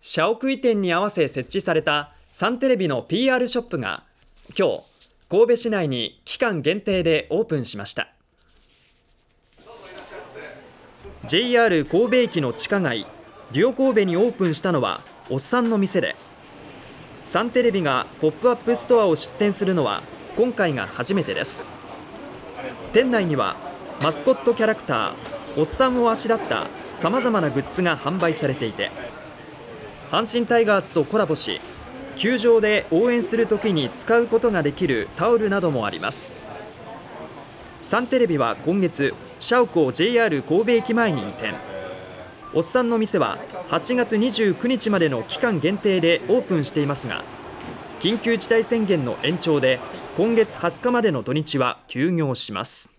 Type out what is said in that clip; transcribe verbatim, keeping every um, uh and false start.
社屋移転に合わせ設置されたサンテレビの ピーアール ショップが今日神戸市内に期間限定でオープンしました。 ジェイアール 神戸駅の地下街デュオ神戸にオープンしたのはおっさんの店で、サンテレビがポップアップストアを出店するのは今回が初めてです。店内にはマスコットキャラクターおっさんをあしらったさまざまなグッズが販売されていて、阪神タイガースとコラボし球場で応援するときに使うことができるタオルなどもあります。サンテレビは今月社屋を ジェイアール 神戸駅前に移転、おっさんの店ははちがつにじゅうくにちまでの期間限定でオープンしていますが、緊急事態宣言の延長で今月はつかまでの土日は休業します。